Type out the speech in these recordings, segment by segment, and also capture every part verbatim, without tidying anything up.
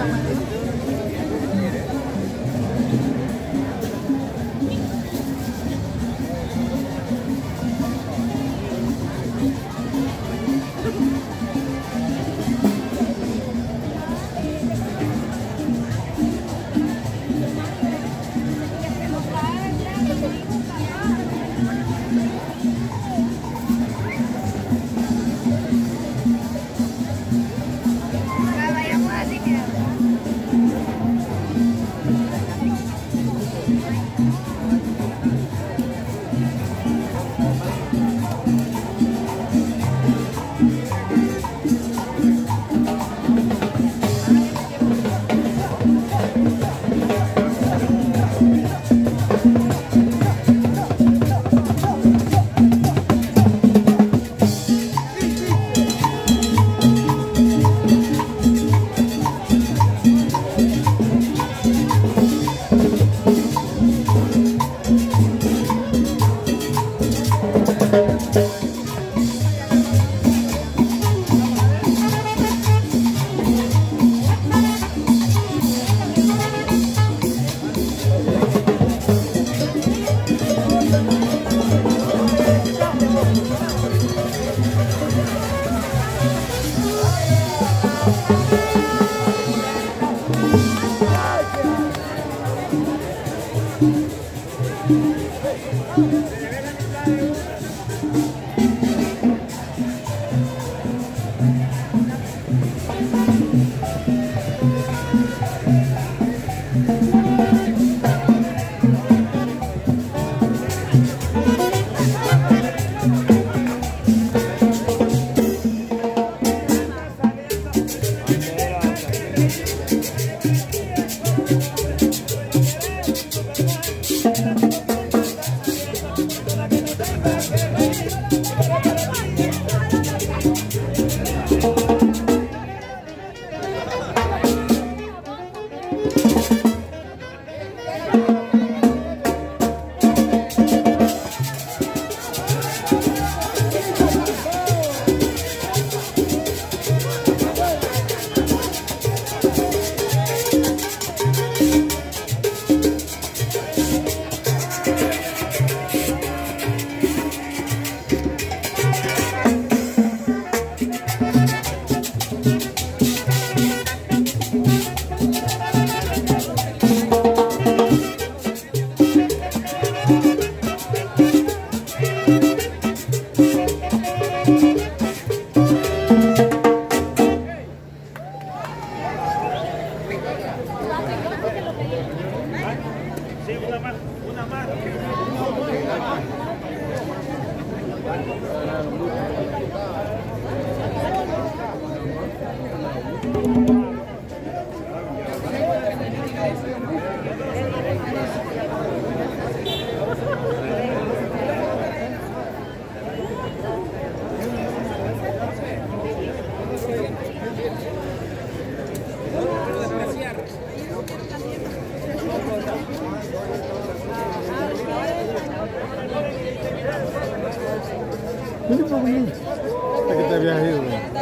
¿A qué te habías ido?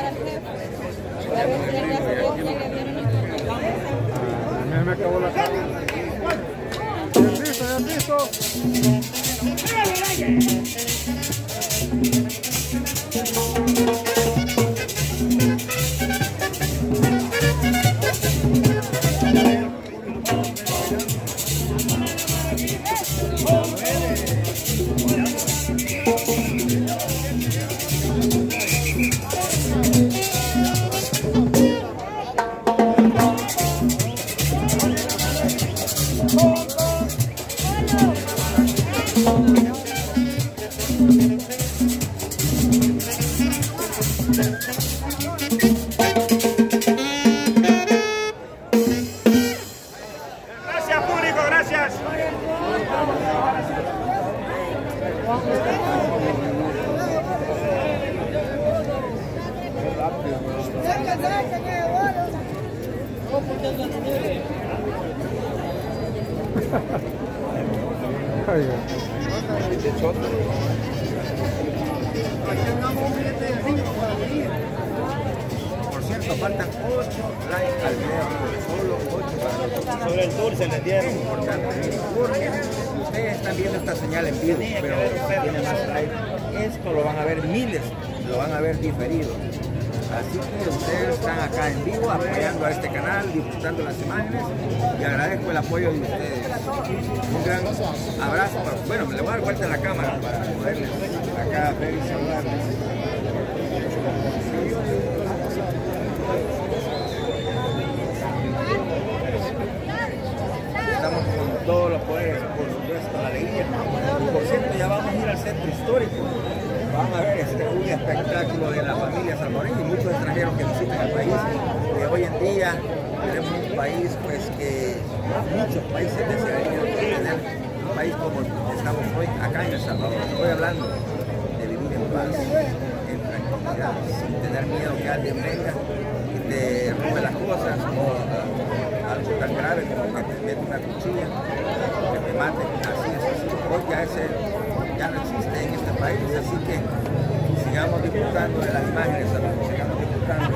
A mí me acabó la cara. Ya listo, ya listo. Gracias, público, gracias. Por cierto, faltan ocho likes al video. Sobre el dulce les dieron. Es importante, porque ustedes están viendo esta señal en vivo, pero tiene más aire. Esto lo van a ver miles, lo van a ver diferido. Así que ustedes están acá en vivo apoyando a este canal, disfrutando las imágenes y agradezco el apoyo de ustedes. Un gran abrazo. Bueno, me le voy a dar vuelta a la cámara para poderles acá ver y saludarles. Estamos con todos los poderes, por supuesto, la alegría. Y por cierto, ya vamos a ir al centro histórico. Van a ver este un espectáculo de la familia salmoreña y muchos extranjeros que visitan el país. Que hoy en día tenemos un país pues que muchos países desearían tener un país como estamos hoy acá en El Salvador. Estoy hablando de vivir en paz, en tranquilidad, sin tener miedo que alguien venga y te robe las cosas o uh, algo tan grave como que te mete una cuchilla, que te mate. Así es, así. Hoy ya ese ya no existe en este país, así que sigamos disfrutando de las imágenes, amigos, sigamos disfrutando.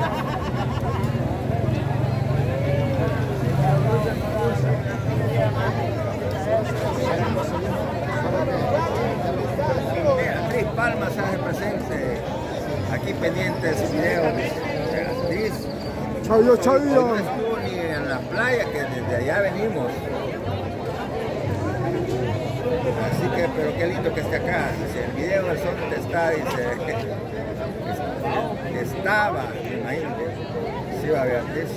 Beatriz Palma se hace presente aquí pendiente de su video. Beatriz, Chayo, hoy chayo. no estuvo ni en la playa, que desde allá venimos. Así que, pero qué lindo que esté acá. Dice, el video del sol te está, dice, estaba, imagínate. Sí, va Beatriz.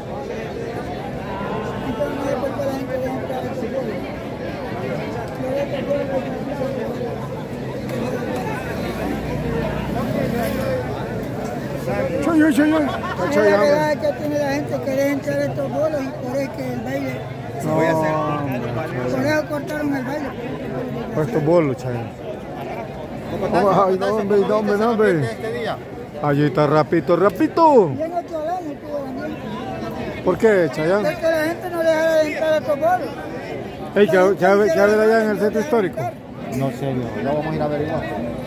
Chayo, chayo. Está La chayando. verdad es que tiene la gente que deja entrar estos bolos y por eso que el baile, Sí, voy a hacer. por eso cortaron el baile. Por estos bolos, chayo. Ay, no, hombre, no, hombre, no, hombre. Allí está rapito, rapito. Y en otro lado no pudo venir. ¿Por qué, Chayán? Es que la gente no deja de entrar a estos bolos. Hey, ¿qué, qué, qué, qué hay allá en el centro histórico? No sé, no, ya vamos a ir a averiguar.